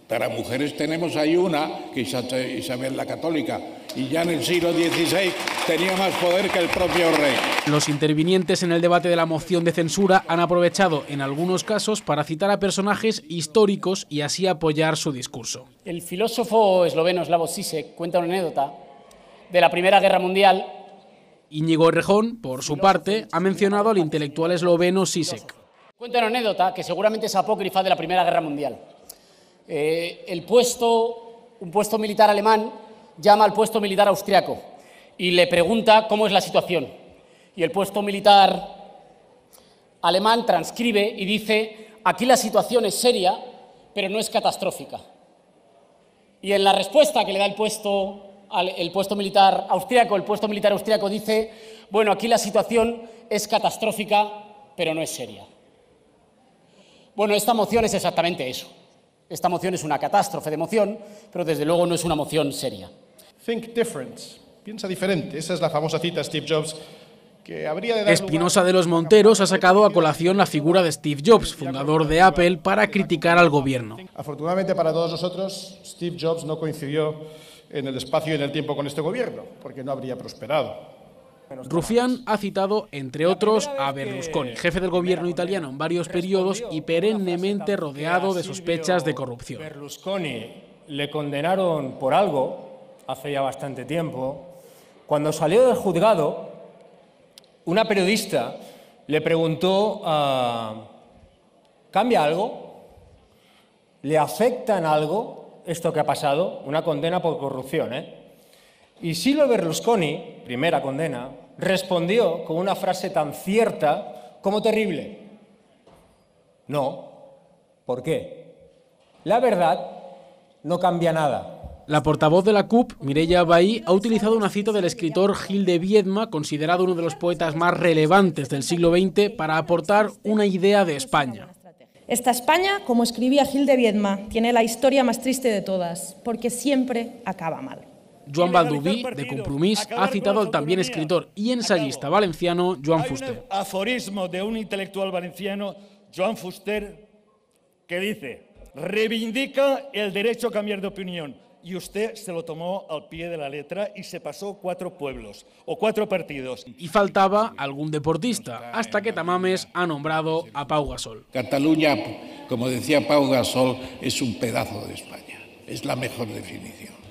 Para mujeres tenemos ahí una, que es Isabel la Católica, y ya en el siglo XVI tenía más poder que el propio rey. Los intervinientes en el debate de la moción de censura han aprovechado en algunos casos para citar a personajes históricos y así apoyar su discurso. El filósofo esloveno Slavoj Žižek cuenta una anécdota de la Primera Guerra Mundial. Íñigo Errejón, por su parte, ha mencionado al intelectual esloveno Žižek. Cuenta una anécdota que seguramente es apócrifa de la Primera Guerra Mundial. Un puesto militar alemán llama al puesto militar austriaco y le pregunta cómo es la situación. Y el puesto militar alemán transcribe y dice: aquí la situación es seria, pero no es catastrófica. Y en la respuesta que le da el puesto militar austriaco dice: bueno, aquí la situación es catastrófica, pero no es seria. Bueno, esta moción es exactamente eso. Esta moción es una catástrofe de moción, pero desde luego no es una moción seria. Think different. Piensa diferente. Esa es la famosa cita de Steve Jobs que habría de dar. Espinosa de los Monteros ha sacado a colación la figura de Steve Jobs, fundador de Apple, para criticar al gobierno. Afortunadamente para todos nosotros, Steve Jobs no coincidió en el espacio y en el tiempo con este gobierno, porque no habría prosperado. Rufián ha citado, entre otros, a Berlusconi, jefe del gobierno italiano en varios periodos y perennemente rodeado de sospechas de corrupción. Berlusconi le condenaron por algo hace ya bastante tiempo. Cuando salió del juzgado, una periodista le preguntó: ¿cambia algo? ¿Le afecta en algo esto que ha pasado? Una condena por corrupción, Y Silvio Berlusconi, primera condena, respondió con una frase tan cierta como terrible: no. ¿Por qué? La verdad no cambia nada. La portavoz de la CUP, Mireia Vehí, ha utilizado una cita del escritor Gil de Viedma, considerado uno de los poetas más relevantes del siglo XX, para aportar una idea de España. Esta España, como escribía Gil de Viedma, tiene la historia más triste de todas, porque siempre acaba mal. Joan Baldoví, de Compromís, ha citado al también escritor y ensayista valenciano Joan Fuster. Hay un aforismo de un intelectual valenciano, Joan Fuster, que dice: reivindica el derecho a cambiar de opinión. Y usted se lo tomó al pie de la letra y se pasó 4 pueblos o 4 partidos. Y faltaba algún deportista, hasta que Tamames ha nombrado a Pau Gasol. Cataluña, como decía Pau Gasol, es un pedazo de España. Es la mejor definición.